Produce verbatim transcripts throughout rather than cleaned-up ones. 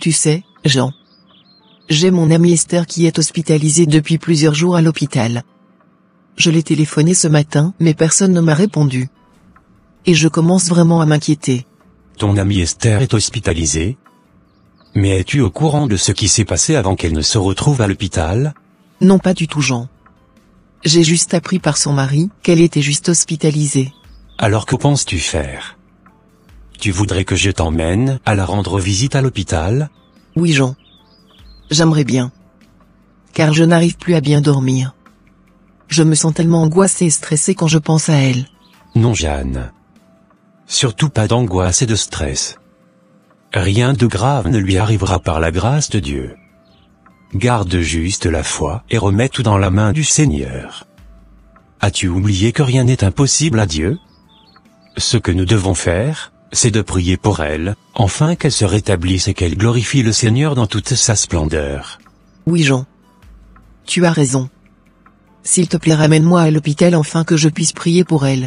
Tu sais, Jean. J'ai mon amie Esther qui est hospitalisée depuis plusieurs jours à l'hôpital. Je l'ai téléphonée ce matin, mais personne ne m'a répondu. Et je commence vraiment à m'inquiéter. Ton amie Esther est hospitalisée? Mais es-tu au courant de ce qui s'est passé avant qu'elle ne se retrouve à l'hôpital? Non, pas du tout, Jean. J'ai juste appris par son mari qu'elle était juste hospitalisée. Alors que penses-tu faire? Tu voudrais que je t'emmène à la rendre visite à l'hôpital? Oui, Jean. J'aimerais bien. Car je n'arrive plus à bien dormir. Je me sens tellement angoissée et stressée quand je pense à elle. Non, Jeanne. Surtout pas d'angoisse et de stress. Rien de grave ne lui arrivera par la grâce de Dieu. Garde juste la foi et remets tout dans la main du Seigneur. As-tu oublié que rien n'est impossible à Dieu? Ce que nous devons faire, c'est de prier pour elle, afin qu'elle se rétablisse et qu'elle glorifie le Seigneur dans toute sa splendeur. Oui, Jean. Tu as raison. S'il te plaît, ramène-moi à l'hôpital afin que je puisse prier pour elle.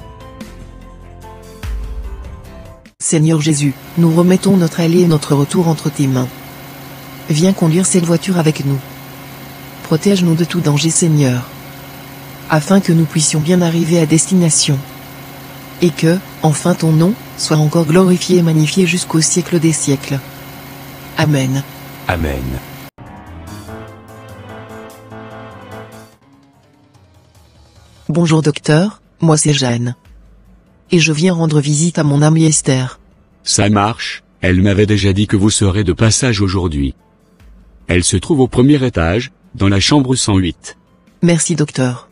Seigneur Jésus, nous remettons notre aller et notre retour entre tes mains. Viens conduire cette voiture avec nous. Protège-nous de tout danger, Seigneur. Afin que nous puissions bien arriver à destination. Et que, enfin ton nom, soit encore glorifié et magnifié jusqu'au siècle des siècles. Amen. Amen. Bonjour docteur, moi c'est Jeanne. Et je viens rendre visite à mon amie Esther. Ça marche, elle m'avait déjà dit que vous serez de passage aujourd'hui. Elle se trouve au premier étage, dans la chambre cent huit. Merci docteur.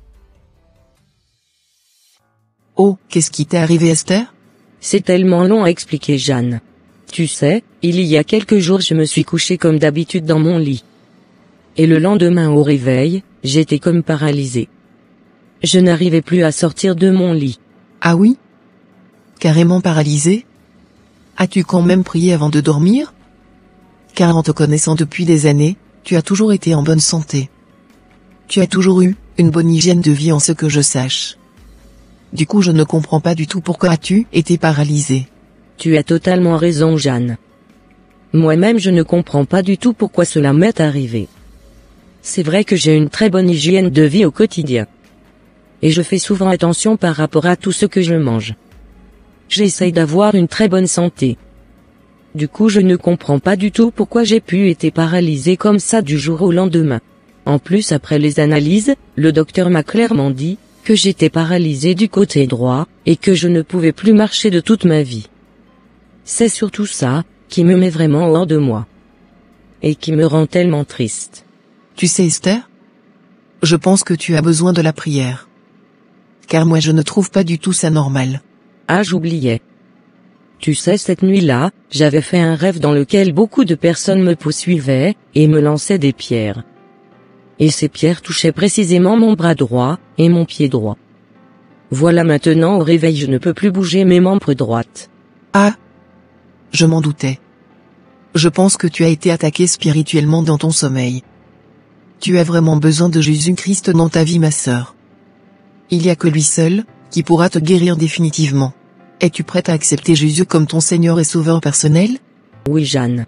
Oh, qu'est-ce qui t'est arrivé Esther? C'est tellement long à expliquer, Jeanne. Tu sais, il y a quelques jours je me suis couchée comme d'habitude dans mon lit. Et le lendemain au réveil, j'étais comme paralysée. Je n'arrivais plus à sortir de mon lit. Ah oui? Carrément paralysée? As-tu quand même prié avant de dormir? Car en te connaissant depuis des années, tu as toujours été en bonne santé. Tu as toujours eu une bonne hygiène de vie en ce que je sache. Du coup je ne comprends pas du tout pourquoi as-tu été paralysée. Tu as totalement raison, Jeanne. Moi-même je ne comprends pas du tout pourquoi cela m'est arrivé. C'est vrai que j'ai une très bonne hygiène de vie au quotidien. Et je fais souvent attention par rapport à tout ce que je mange. J'essaye d'avoir une très bonne santé. Du coup je ne comprends pas du tout pourquoi j'ai pu être paralysée comme ça du jour au lendemain. En plus après les analyses, le docteur m'a clairement dit que j'étais paralysée du côté droit, et que je ne pouvais plus marcher de toute ma vie. C'est surtout ça, qui me met vraiment hors de moi. Et qui me rend tellement triste. Tu sais Esther? Je pense que tu as besoin de la prière. Car moi je ne trouve pas du tout ça normal. Ah, j'oubliais. Tu sais, cette nuit-là, j'avais fait un rêve dans lequel beaucoup de personnes me poursuivaient, et me lançaient des pierres. Et ces pierres touchaient précisément mon bras droit, et mon pied droit. Voilà maintenant au réveil je ne peux plus bouger mes membres droites. Ah! Je m'en doutais. Je pense que tu as été attaqué spirituellement dans ton sommeil. Tu as vraiment besoin de Jésus-Christ dans ta vie, ma sœur. Il n'y a que lui seul, qui pourra te guérir définitivement. Es-tu prête à accepter Jésus comme ton Seigneur et Sauveur personnel? Oui, Jeanne.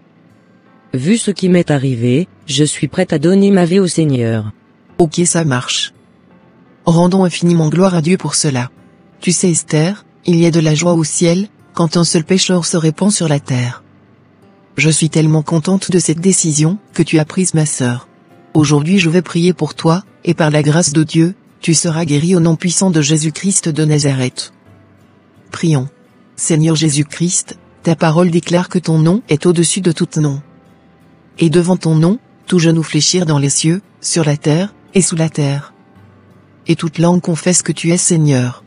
Vu ce qui m'est arrivé, je suis prête à donner ma vie au Seigneur. Ok, ça marche. Rendons infiniment gloire à Dieu pour cela. Tu sais Esther, il y a de la joie au ciel, quand un seul pécheur se répand sur la terre. Je suis tellement contente de cette décision que tu as prise, ma sœur. Aujourd'hui je vais prier pour toi, et par la grâce de Dieu, tu seras guérie au nom puissant de Jésus-Christ de Nazareth. Prions. Seigneur Jésus-Christ, ta parole déclare que ton nom est au-dessus de tout nom. Et devant ton nom, tout genou fléchir dans les cieux, sur la terre, et sous la terre. Et toute langue confesse que tu es Seigneur.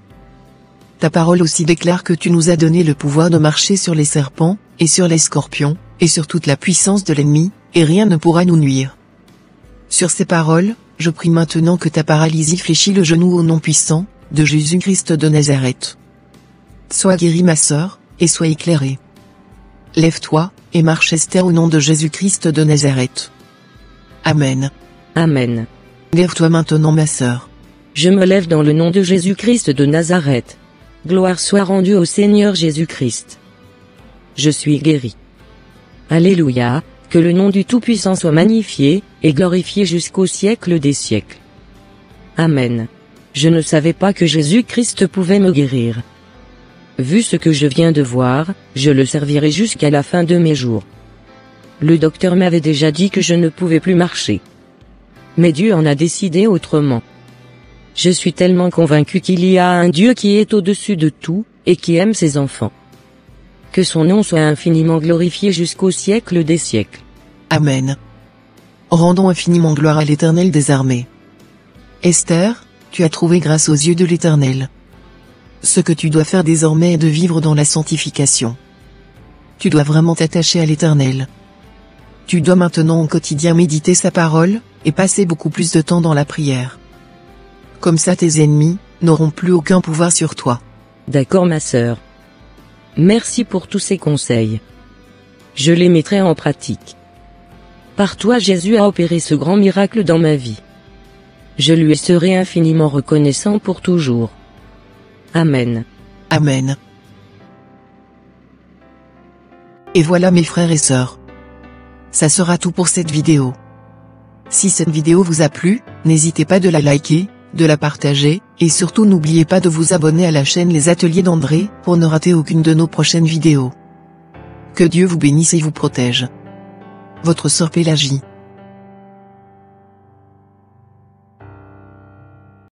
Ta parole aussi déclare que tu nous as donné le pouvoir de marcher sur les serpents, et sur les scorpions, et sur toute la puissance de l'ennemi, et rien ne pourra nous nuire. Sur ces paroles, je prie maintenant que ta paralysie fléchit le genou au nom puissant, de Jésus-Christ de Nazareth. Sois guérie ma sœur, et sois éclairée. Lève-toi, et marche Esther au nom de Jésus-Christ de Nazareth. Amen. Amen. Lève-toi maintenant ma sœur. Je me lève dans le nom de Jésus-Christ de Nazareth. Gloire soit rendue au Seigneur Jésus-Christ. Je suis guérie. Alléluia, que le nom du Tout-Puissant soit magnifié, et glorifié jusqu'au siècle des siècles. Amen. Je ne savais pas que Jésus-Christ pouvait me guérir. Vu ce que je viens de voir, je le servirai jusqu'à la fin de mes jours. Le docteur m'avait déjà dit que je ne pouvais plus marcher. Mais Dieu en a décidé autrement. Je suis tellement convaincu qu'il y a un Dieu qui est au-dessus de tout, et qui aime ses enfants. Que son nom soit infiniment glorifié jusqu'au siècle des siècles. Amen. Rendons infiniment gloire à l'Éternel des armées. Esther, tu as trouvé grâce aux yeux de l'Éternel. Ce que tu dois faire désormais est de vivre dans la sanctification. Tu dois vraiment t'attacher à l'Éternel. Tu dois maintenant au quotidien méditer sa parole, et passer beaucoup plus de temps dans la prière. Comme ça tes ennemis n'auront plus aucun pouvoir sur toi. D'accord ma sœur. Merci pour tous ces conseils. Je les mettrai en pratique. Par toi Jésus a opéré ce grand miracle dans ma vie. Je lui serai infiniment reconnaissant pour toujours. Amen. Amen. Et voilà mes frères et sœurs. Ça sera tout pour cette vidéo. Si cette vidéo vous a plu, n'hésitez pas de la liker, de la partager, et surtout n'oubliez pas de vous abonner à la chaîne Les Ateliers d'André, pour ne rater aucune de nos prochaines vidéos. Que Dieu vous bénisse et vous protège. Votre sœur Pélagie.